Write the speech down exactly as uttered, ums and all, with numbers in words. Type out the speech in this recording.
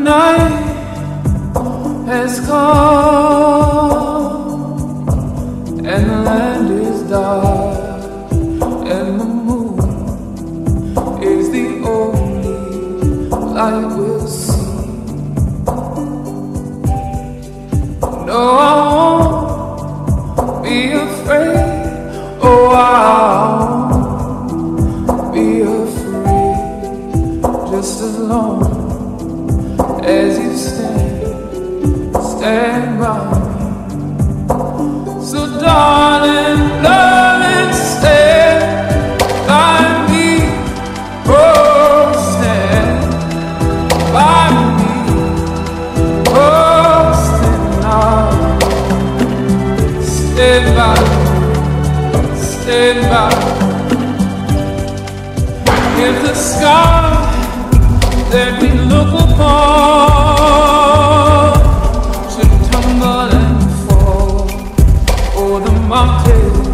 night has come and the land is dark and the moon is the only light we'll see. No, I won't be afraid. Oh, I won't be afraid just as long as you stand, stand by me. So darling, darling, stand by me. Oh, stand by me. Oh, stand now. Stand by me. Stand by me. If the sky that we look upon should tumble and fall, or the mountains